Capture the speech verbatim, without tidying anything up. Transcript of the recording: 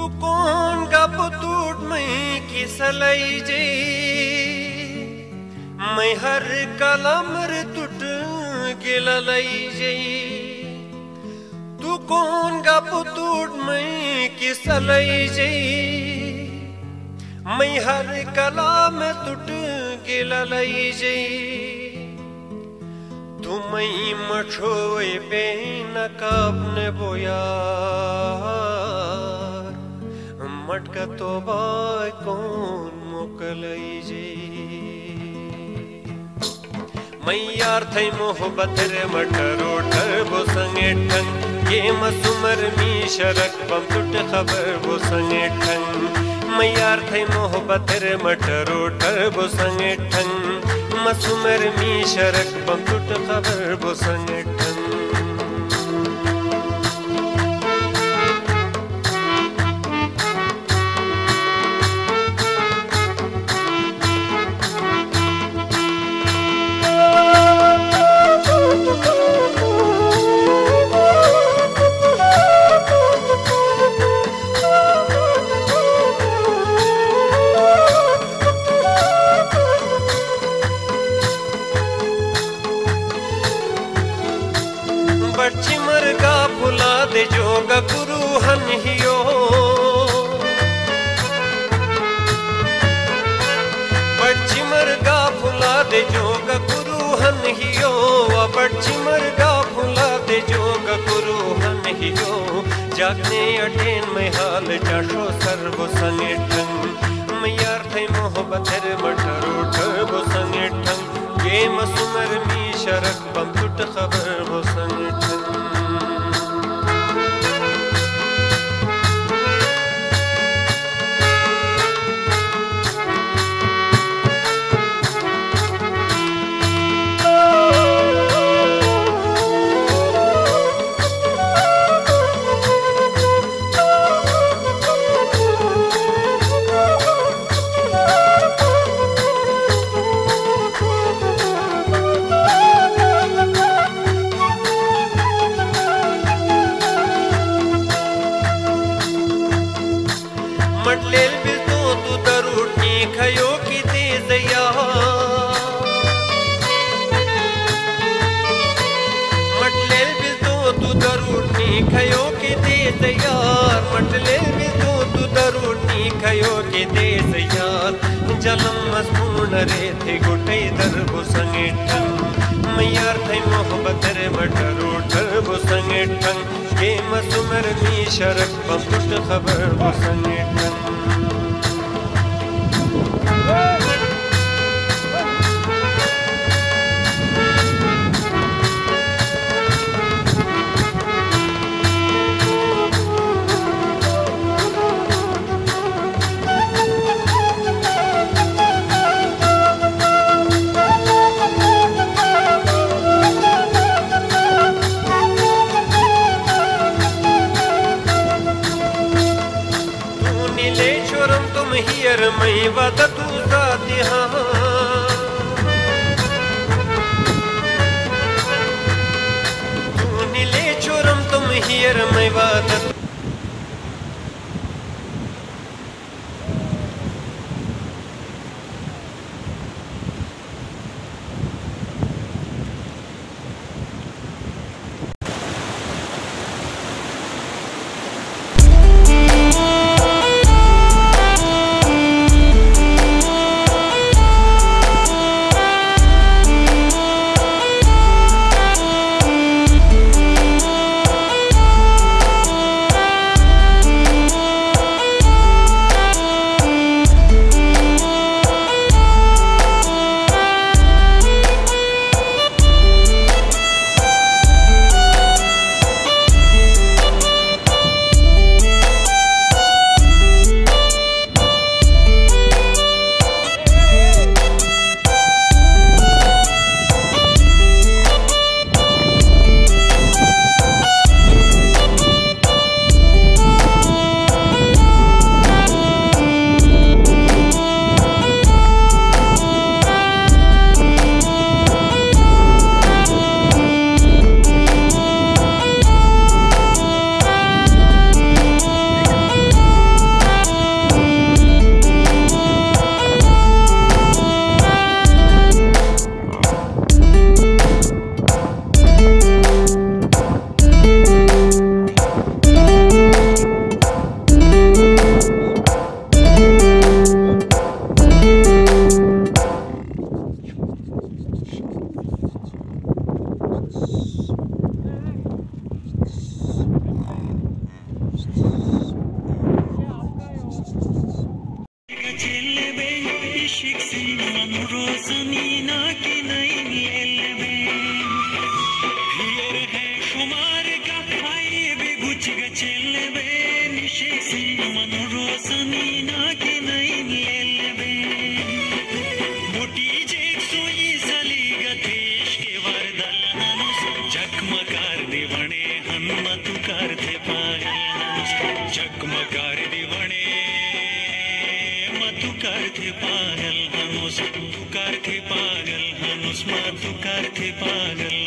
कौन गप टूट में किसलई जे मैं हर कलमर टूट गिललई जे तू कौन गप टूट में किसलई जे मैं हर कलाम टूट गिललई जे तुम्हें मठोए पे नकाब ने बोया मटका तो बाय कौन मोकलई जे मैं यार थई मोहब्बत रे मटरो ठरबो संगे ठंग के मसुमर मी शरक बम टुट खबर बो संगे ठंग मैं यार थई मोहब्बत रे मटरो ठरबो संगे ठंग मसुमर मी शरक बम टुट खबर बो संगे ठंग चिमर का फुला दे जोगा गुरु हन हियो चिमर का फुला दे जोगा गुरु हन हियो चिमर का फुला दे जोगा गुरु हन हियो जागने अटेन में हाल चाशो सर्वो संगे ठंग मैं यार थे मोहब्बत रे मठरो ठरबो संगे ठंग ये मसुमर मी शरक बम टुट खबर बो संगे ठंग मटलेल भी तो तू दरूटी खयो की तेज यार मटलेल भी तो तू दरूटी खयो की तेज यार मटलेल भी तो तू दरूटी खयो की तेज यार जलम मसून रे थे गुटे दरबो संगे ठंग मैं यार थे मोहब्बत रे मटरो ठरबो संगे ठंग के मसुमर मी शरक बम टुट खबर बो संगे ठंग तुम हियर मैं वद तू साथी हाँ तू नीले छोरम तुम हियर मैं वद पागल हनुस, तू कार थे पागल हनुस, माँ तू कार थे पागल